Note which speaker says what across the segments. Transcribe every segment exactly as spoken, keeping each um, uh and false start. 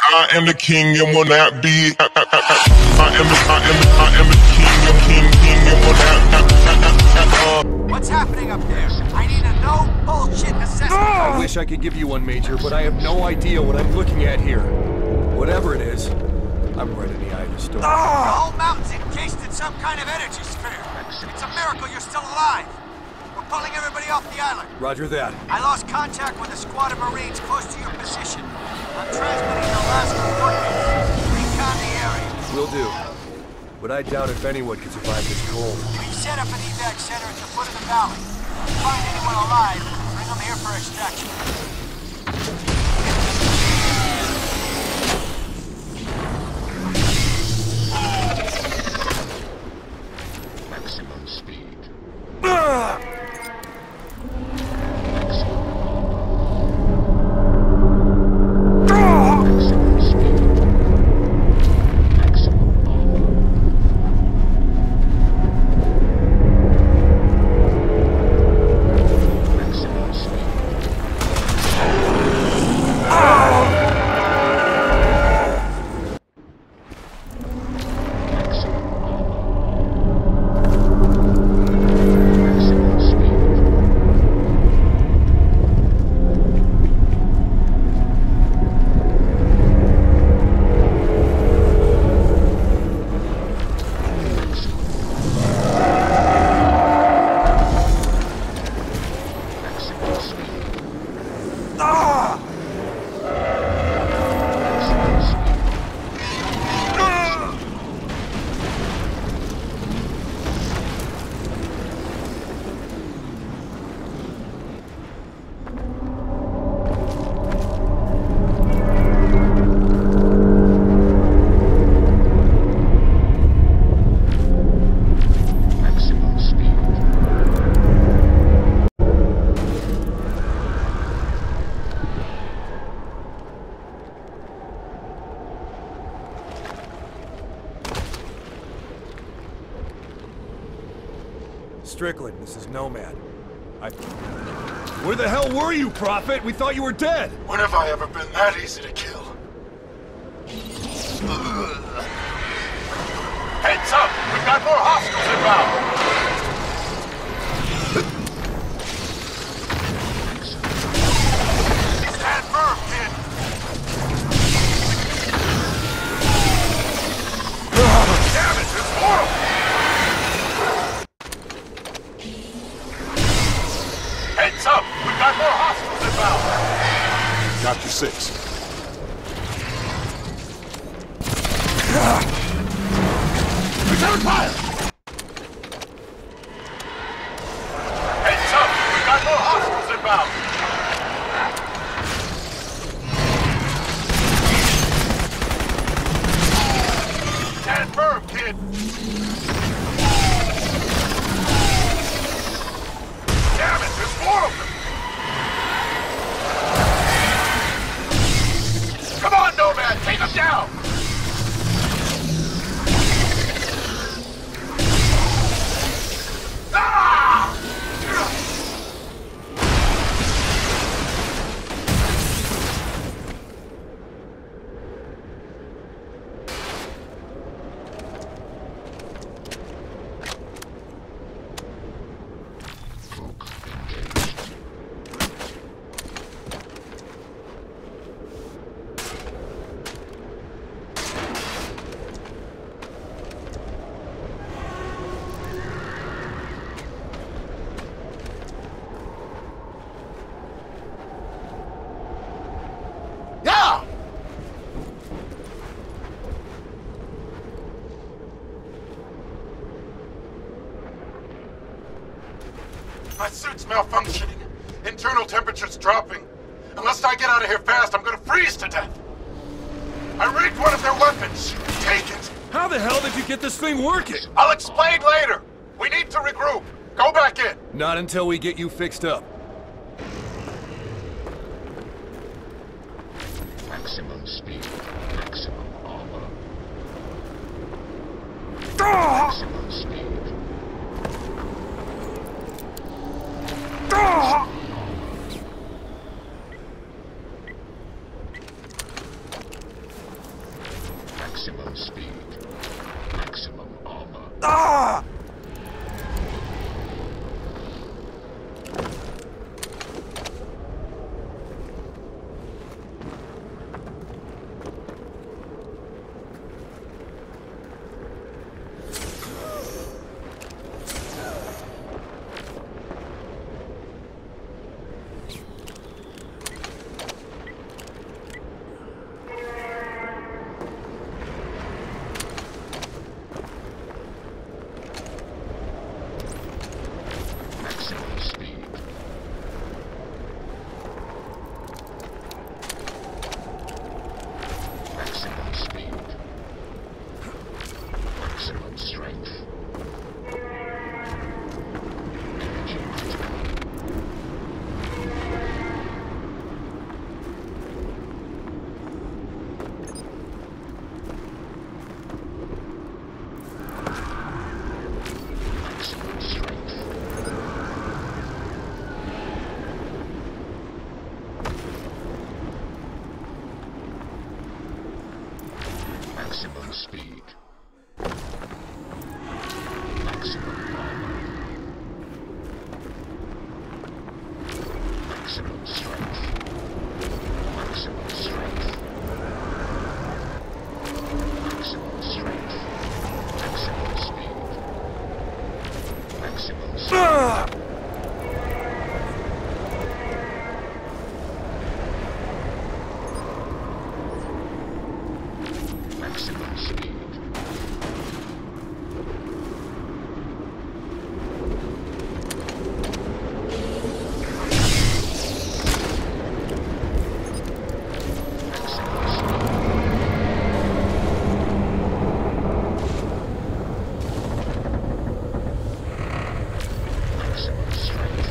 Speaker 1: I am the king and will not be. I, I, I, I am the, I am the, I am the king, the king, king and will not.
Speaker 2: What's happening up there? I need a no bullshit assessment.
Speaker 3: I wish I could give you one, Major, but I have no idea what I'm looking at here. Whatever it is, I'm right in the eye of the storm.
Speaker 2: The whole mountain's encased in some kind of energy sphere. It's a miracle you're still alive. We're pulling everybody off the island.
Speaker 3: Roger that.
Speaker 2: I lost contact with a squad of Marines close to your position. I'm transmitting the last coordinates. Recon the area.
Speaker 3: Will do. But I doubt if anyone can survive this cold.
Speaker 2: We've set up an evac center at the foot of the valley. If you find anyone alive, bring them here for extraction.
Speaker 4: Maximum speed.
Speaker 3: Ah!
Speaker 4: Maximum speed. Maximum power. Maximum speed.
Speaker 3: Strickland, this is Nomad. I... Where the hell were you, Prophet? We thought you were dead!
Speaker 1: When have I ever been that easy to kill? Heads up! We've got more hostiles inbound! Stand firm, kid! Damn it, it's horrible! Heads up! We've got more hostiles inbound! Got you six. Return fire! Heads up! We've got more hostiles inbound! Stand firm, kid! Damn it! There's more of them! Come on, Nomad! Take them down! Ah! My suit's malfunctioning. Internal temperature's dropping. Unless I get out of here fast, I'm gonna freeze to death. I rigged one of their weapons. Take it!
Speaker 3: How the hell did you get this thing working?
Speaker 1: I'll explain later. We need to regroup. Go back in.
Speaker 3: Not until we get you fixed up.
Speaker 4: Maximum speed. Maximum armor.
Speaker 3: Ah!
Speaker 4: Maximum speed.
Speaker 3: Ah!
Speaker 4: Maximum speed. Maximum armor.
Speaker 3: Ah!
Speaker 4: Maximum speed. Maximum speed. Maximum strength. Energy critical. Maximum strength. Maximum speed. Maximum armor. Maximum strength. Maximum strength. Maximum strength. Maximum speed. Maximum speed.
Speaker 3: Ah!
Speaker 4: Maximum speed. Maximum speed. Maximum strength.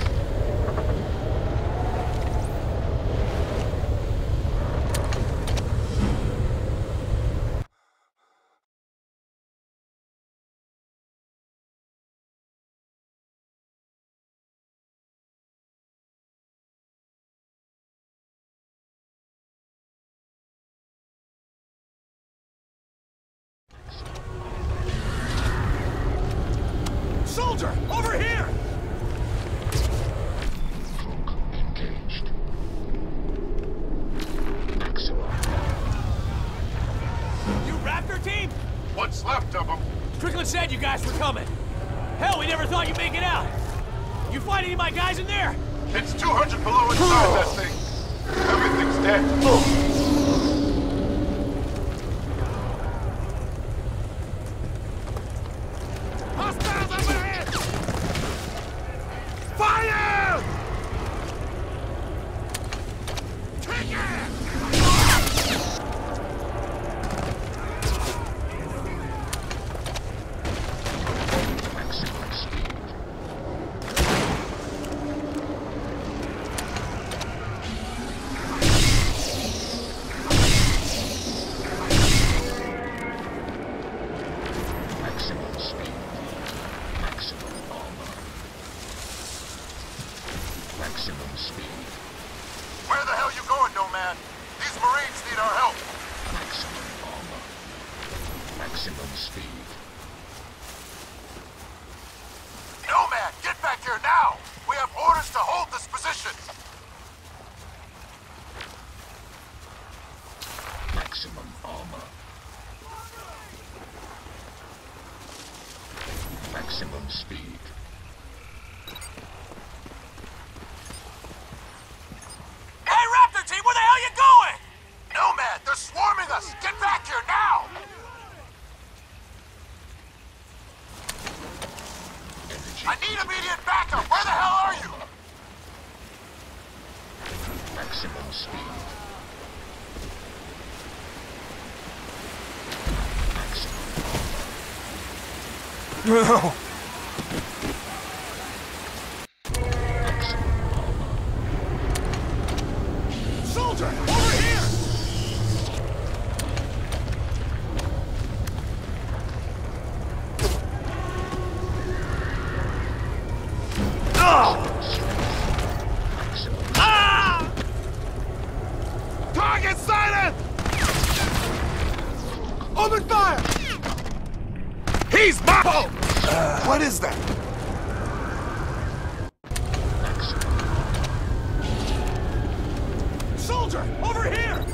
Speaker 3: Soldier! Over here!
Speaker 4: Cloak engaged. Maximum.
Speaker 5: You Raptor team?
Speaker 1: What's left of them?
Speaker 5: Strickland said you guys were coming. Hell, we never thought you'd make it out. You find any of my guys in there?
Speaker 1: It's two hundred below inside that thing. Everything's dead.
Speaker 3: Hostiles up ahead! Fire! Take it!
Speaker 4: Maximum speed. Maximum speed. Maximum armor. Maximum speed.
Speaker 1: Where the hell you going, Nomad? These Marines need our help.
Speaker 4: Maximum armor. Maximum speed.
Speaker 1: Nomad, get back here now! We have orders to hold this position!
Speaker 4: Maximum armor. Maximum speed.
Speaker 2: Hey, Raptor team, where the hell you going?
Speaker 1: Nomad, they're swarming us! Get back here now!
Speaker 4: Energy.
Speaker 1: I need immediate backup! Where the hell are you?
Speaker 4: Maximum speed. Maximum
Speaker 3: No!
Speaker 4: maximum armor.
Speaker 3: Soldier! Over here! Oh!
Speaker 4: Maximum.
Speaker 3: Ah! Target silent! Open fire!
Speaker 1: He's my fault! Uh, what is that?
Speaker 3: Soldier! Over here!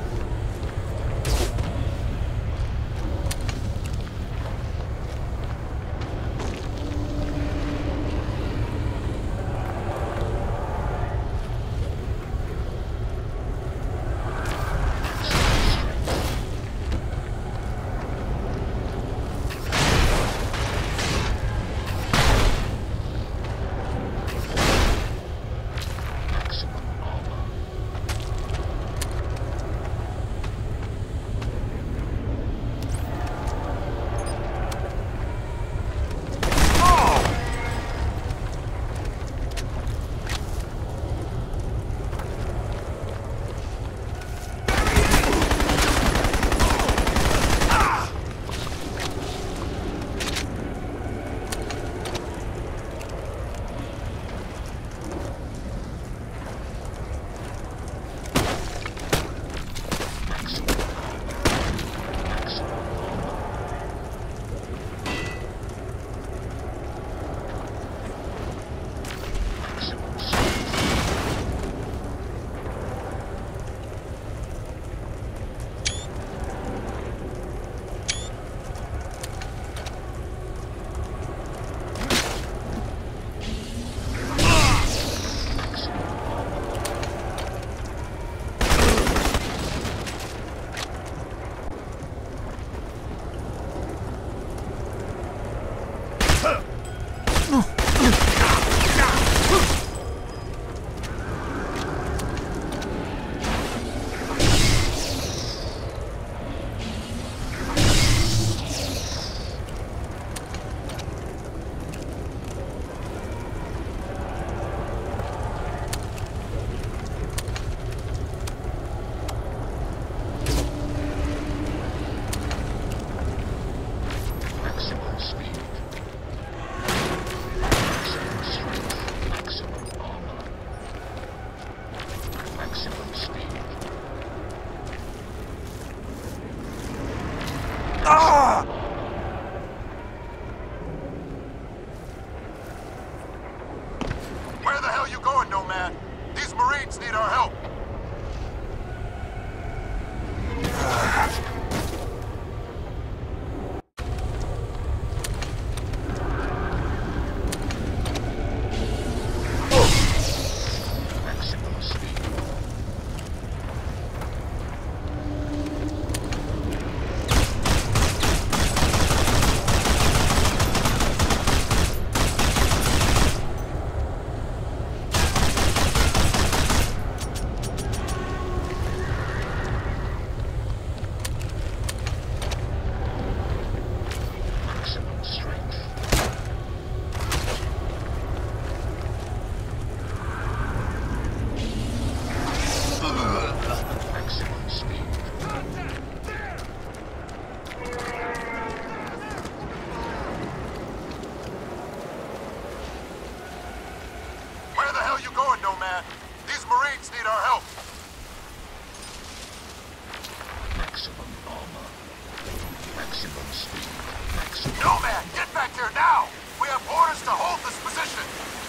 Speaker 1: Where the hell you going, Nomad? These Marines need our help.
Speaker 4: Maximum speed. Maximum strength. Maximum speed.
Speaker 1: Where the hell you going, Nomad? These Marines need our help.
Speaker 4: Maximum armor. Maximum speed. Maximum.
Speaker 1: Nomad, get back here now! We have orders to hold this position!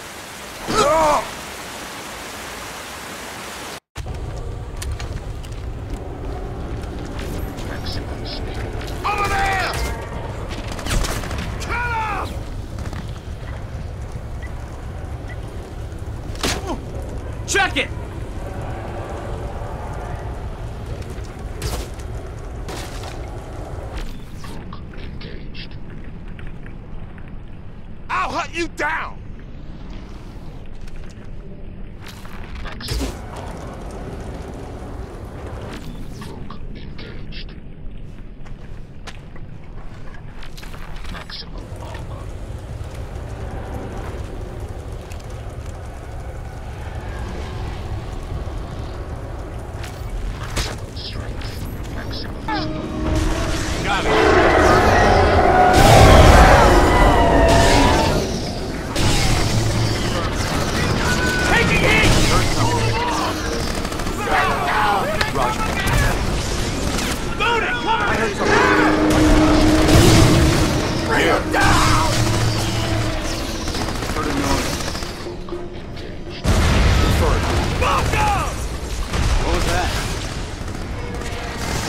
Speaker 4: Maximum speed.
Speaker 1: Over there! Kill him!
Speaker 5: Check it!
Speaker 4: Hook engaged.
Speaker 1: I'll hunt you down!
Speaker 4: Maximum armor. Hook engaged. Maximum armor. Maximum strength. Maximum speed.
Speaker 5: Got it. Taking heat!
Speaker 3: Roger.
Speaker 5: Loading! Cover!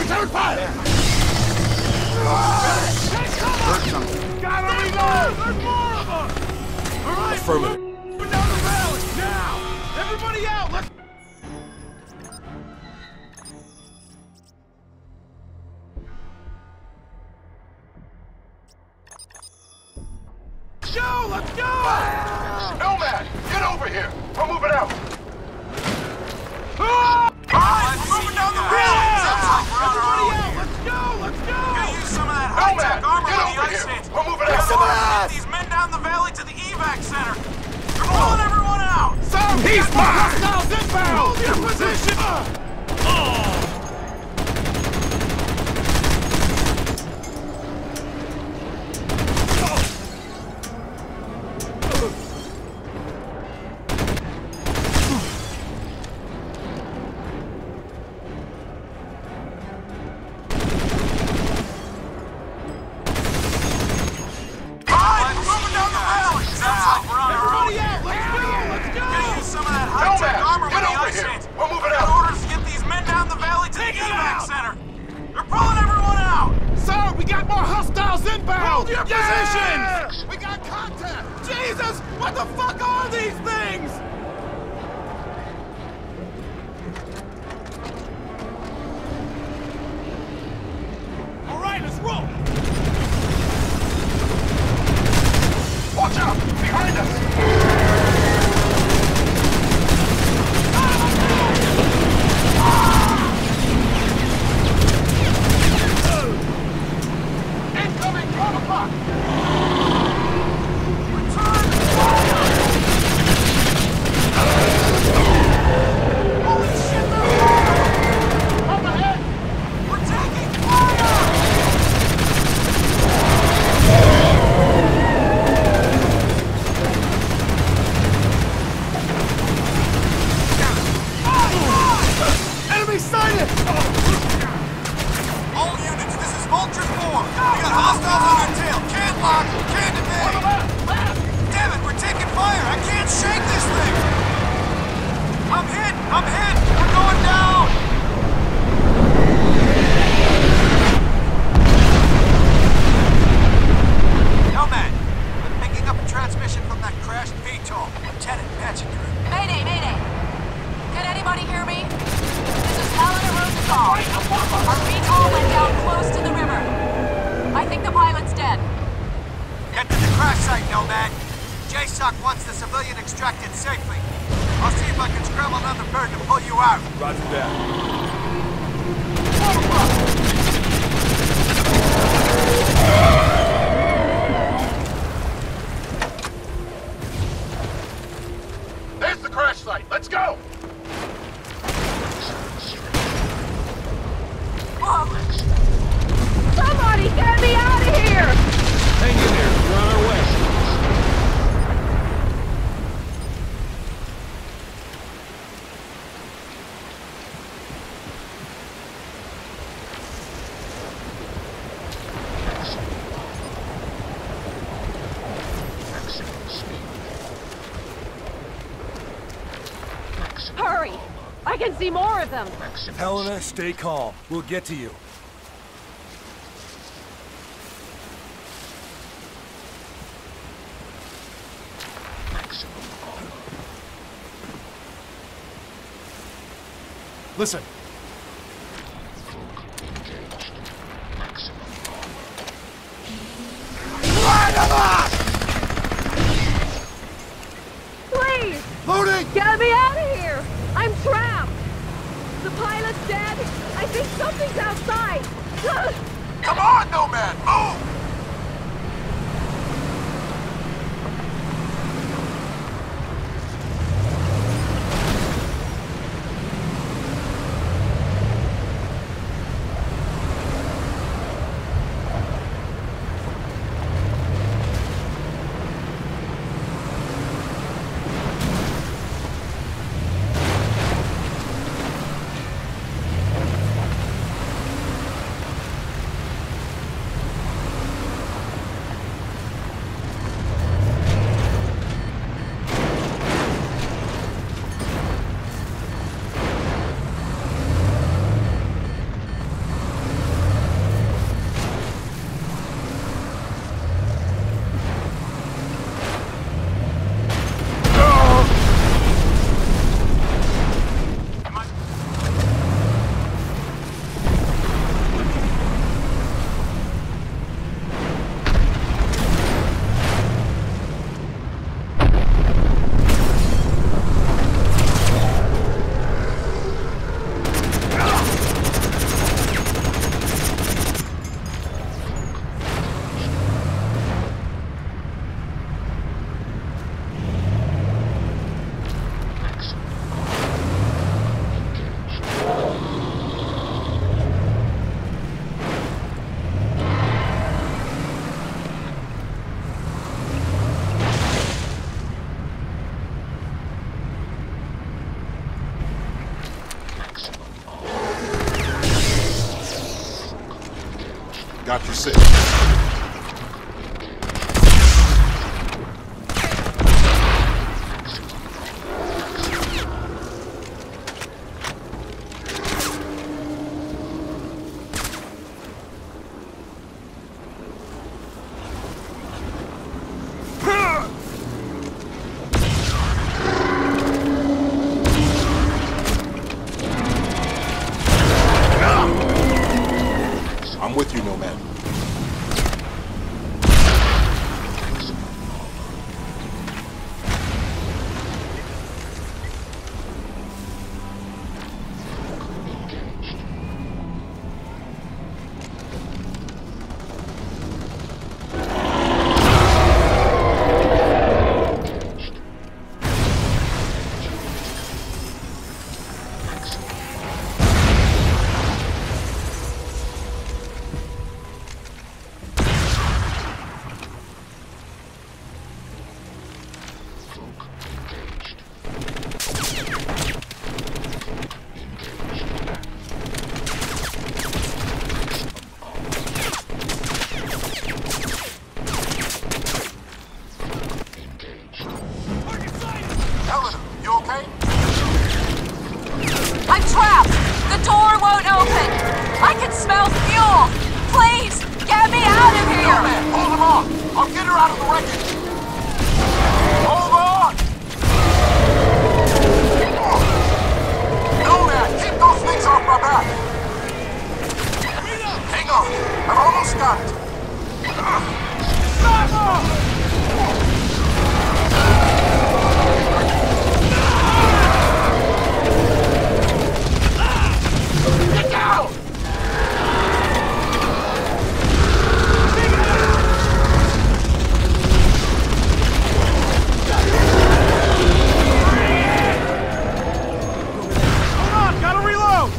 Speaker 1: Return fire!
Speaker 3: Heard something.
Speaker 5: Gotta reload! There's more of them! All right,
Speaker 3: Affirmative.
Speaker 5: we're down the valley, now! Everybody out, let's... Go, let's go!
Speaker 1: Nomad, get over here! We're moving out!
Speaker 5: Ah!
Speaker 2: Alright, we're moving down the valley! Sounds like we're on our
Speaker 5: Everybody
Speaker 2: own
Speaker 5: out,
Speaker 2: here.
Speaker 5: let's go, let's go!
Speaker 2: Gonna use some of that
Speaker 1: Nomad,
Speaker 2: high-tech armor
Speaker 1: get
Speaker 2: with the
Speaker 1: over
Speaker 2: ice
Speaker 1: here!
Speaker 2: hits.
Speaker 1: We're moving
Speaker 2: We
Speaker 1: out!
Speaker 2: gotta get these men down the valley to the evac center. They're pulling everyone out!
Speaker 5: Sir, he's mine! Hostiles inbound! Hold your position! Oh! Hold your positions! We got contact! Jesus! What the fuck are these things? All right, let's roll!
Speaker 1: Watch out! Behind us!
Speaker 6: Hurry! I can see more of them!
Speaker 3: Helena, stay calm. We'll get to you. Listen.
Speaker 6: Please!
Speaker 3: Loading!
Speaker 6: Get me out of here! I'm trapped! The pilot's dead! I think something's outside!
Speaker 1: Come on, Nomad! Move! got you sick. I'm with you, Nomad.
Speaker 7: I'm trapped! The door won't open! I can smell fuel! Please, get me out of here!
Speaker 2: No, man, hold him on! I'll get her out of the wreckage! Hold on! No, man, keep those things off my back! Hang on, I've almost got it! Stop off! Get down!
Speaker 5: Hold on, gotta reload!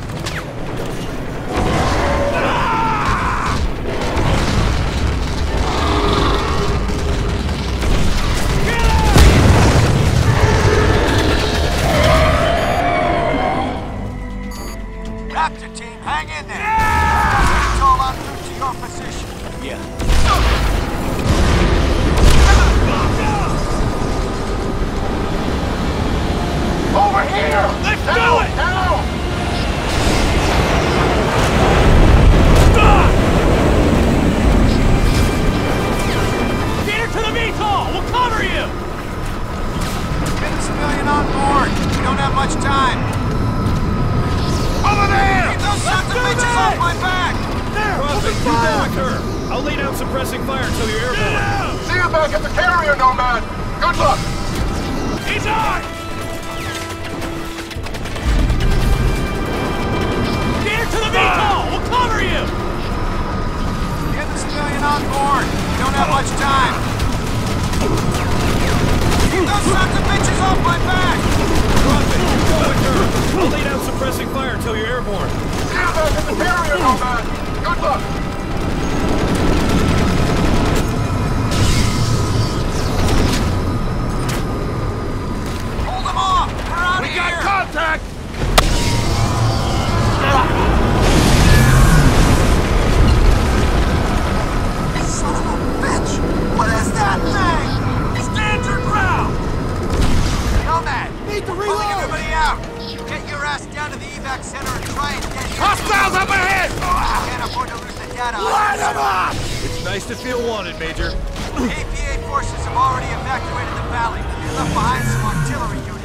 Speaker 2: Raptor team, hang in there! Yeah! It's all en route to your position.
Speaker 3: Yeah.
Speaker 2: Over here!
Speaker 5: Let's
Speaker 2: now,
Speaker 5: do it!
Speaker 2: Now!
Speaker 5: Get her to the V TOL! We'll cover you!
Speaker 2: Get the civilian on board. We don't have much time.
Speaker 5: Over there!
Speaker 2: Keep those sons of bitches off my back!
Speaker 5: There!
Speaker 3: Prophet,
Speaker 5: Open
Speaker 3: you go
Speaker 5: fire!
Speaker 3: with her. I'll lay down suppressing fire until you're
Speaker 5: Get
Speaker 3: airborne.
Speaker 5: out!
Speaker 1: See you back at the carrier, Nomad! Good luck!
Speaker 5: He's on! Get her to the V TOL! We'll cover you!
Speaker 2: Get the civilian on board. We don't have much time. Keep those sons of bitches off my back!
Speaker 3: Prophet, you go with her. I'll lay down suppressing fire until you're airborne.
Speaker 1: See you back at the carrier, Nomad! Good luck!
Speaker 2: Hold them off! We're out
Speaker 5: We
Speaker 2: of
Speaker 5: got
Speaker 2: here!
Speaker 5: contact!
Speaker 2: Son of a bitch! What is that thing?
Speaker 5: Stand your ground!
Speaker 2: Nomad!
Speaker 5: Need to
Speaker 2: Pulling
Speaker 5: reload!
Speaker 2: everybody out! Get your ass down to the evac center and try and get here!
Speaker 5: Hostiles up ahead!
Speaker 2: Can't afford to lose the data.
Speaker 5: Light them up!
Speaker 3: It's nice to feel wanted, Major.
Speaker 2: A P A forces have already evacuated the valley. They left behind some artillery units.